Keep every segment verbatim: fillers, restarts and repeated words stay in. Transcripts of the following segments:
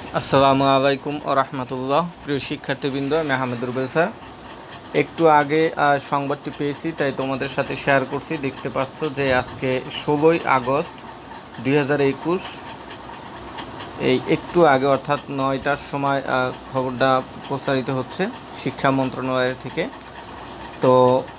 আসসালামু আলাইকুম ও রহমতুল্লাহ। প্রিয় শিক্ষার্থীবৃন্দ, আমি আহমেদুর রুবেল স্যার। একটু আগে আহ, সংবাদটি পেয়েছি, তাই তোমাদের সাথে শেয়ার করছি। দেখতে পাচ্ছ যে আজকে ষোলোই আগস্ট দুই হাজার একুশ, এই একটু আগে অর্থাৎ নয়টার সময় আহ, খবরটা প্রচারিত হচ্ছে শিক্ষা মন্ত্রণালয় থেকে। তো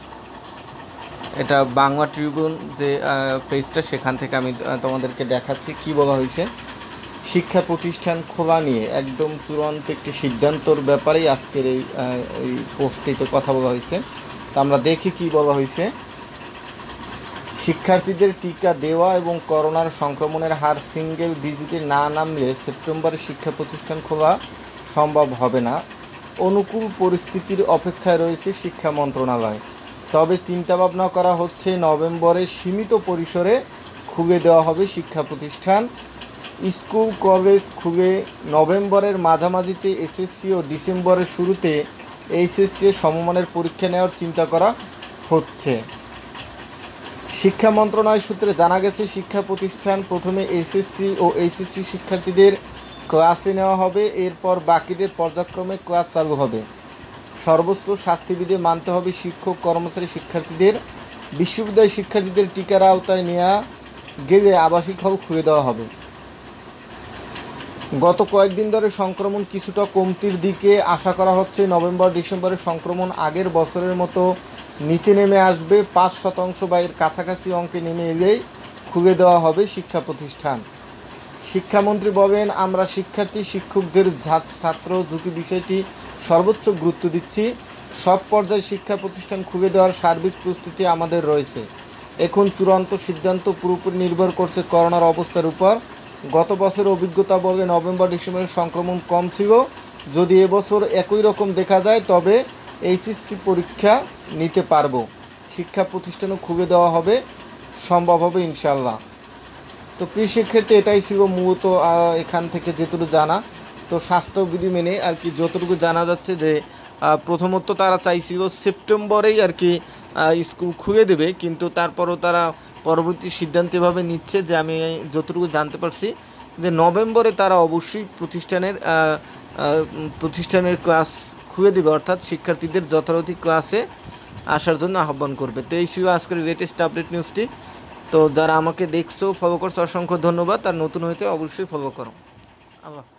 এটা বাংলা ট্রিবিউন যে পেজটা, সেখান থেকে আমি আহ, তোমাদেরকে দেখাচ্ছি কি বলা হয়েছে। শিক্ষা প্রতিষ্ঠান খোলা নিয়ে একদম চূড়ান্ত একটি সিদ্ধান্তর ব্যাপারেই আজকের এই এই পোস্টটিতে কথা বলা হয়েছে। তো আমরা দেখি কি বলা হয়েছে। শিক্ষার্থীদের টিকা দেওয়া এবং করোনার সংক্রমণের হার সিঙ্গেল ডিজিটে না নামলে সেপ্টেম্বরে শিক্ষা প্রতিষ্ঠান খোলা সম্ভব হবে না। অনুকূল পরিস্থিতির অপেক্ষায় রয়েছে শিক্ষা মন্ত্রণালয়। তবে চিন্তাভাবনা করা হচ্ছে নভেম্বরে সীমিত পরিসরে খুলে দেওয়া হবে শিক্ষা প্রতিষ্ঠান। স্কুল কলেজ খুলে নভেম্বরের মাঝামাঝিতে এসএসসি ও ডিসেম্বরের শুরুতে এইচএসসি সমমানের পরীক্ষা নেওয়ার চিন্তা করা হচ্ছে। শিক্ষা মন্ত্রণালয় সূত্রে জানা গেছে, শিক্ষা প্রতিষ্ঠান প্রথমে এসএসসি ও এইচএসসি শিক্ষার্থীদের ক্লাসে নেওয়া হবে, এরপর বাকিদের পর্যায়ক্রমে ক্লাস চালু হবে। সর্বোচ্চ স্বাস্থ্যবিধি মানতে হবে শিক্ষক কর্মচারী শিক্ষার্থীদের। বিশ্ববিদ্যালয় শিক্ষার্থীদের টিকার আওতায় নেওয়া গেলে আবাসিক হল খুলে দেওয়া হবে। গত কয়েকদিন ধরে সংক্রমণ কিছুটা কমতির দিকে আশা করা হচ্ছে। নভেম্বর ডিসেম্বরে সংক্রমণ আগের বছরের মতো নিচে নেমে আসবে। পাঁচ শতাংশ বা এর কাছাকাছি অঙ্কে নেমে এলেই খুলে দেওয়া হবে শিক্ষা প্রতিষ্ঠান। শিক্ষামন্ত্রী বলেন, আমরা শিক্ষার্থী শিক্ষকদের ছাত্র ঝুঁকি বিষয়টি সর্বোচ্চ গুরুত্ব দিচ্ছি। সব পর্যায়ে শিক্ষা প্রতিষ্ঠান খুলে দেওয়ার সার্বিক প্রস্তুতি আমাদের রয়েছে। এখন চূড়ান্ত সিদ্ধান্ত পুরোপুরি নির্ভর করছে করোনার অবস্থার উপর। গত বছরের অভিজ্ঞতা বলে নভেম্বর ডিসেম্বরের সংক্রমণ কম ছিল। যদি এবছর একই রকম দেখা যায় তবে এইচএসসি পরীক্ষা নিতে পারবো। শিক্ষা প্রতিষ্ঠানও খুলে দেওয়া হবে, সম্ভব হবে ইনশাল্লাহ। তো প্রিয় শিক্ষার্থী, এটাই ছিল মূলত এখান থেকে যেটুকু জানা। তো স্বাস্থ্যবিধি মেনে আর কি যতটুকু জানা যাচ্ছে যে প্রথমত তারা চাইছিল সেপ্টেম্বরেই আর কি স্কুল খুলে দেবে, কিন্তু তারপরও তারা পরবর্তী সিদ্ধান্ত এভাবে নিচ্ছে যে আমি যতটুকু জানতে পারছি যে নভেম্বরে তারা অবশ্যই প্রতিষ্ঠানের প্রতিষ্ঠানের ক্লাস খুলে দেবে, অর্থাৎ শিক্ষার্থীদের যথারীতি ক্লাসে আসার জন্য আহ্বান করবে। তো এই ছিল আজকের লেটেস্ট আপডেট নিউজটি। তো যারা আমাকে দেখছো, ফলো করছো, অসংখ্য ধন্যবাদ। আর নতুন হইতে অবশ্যই ফলো করো। আল্লাহ।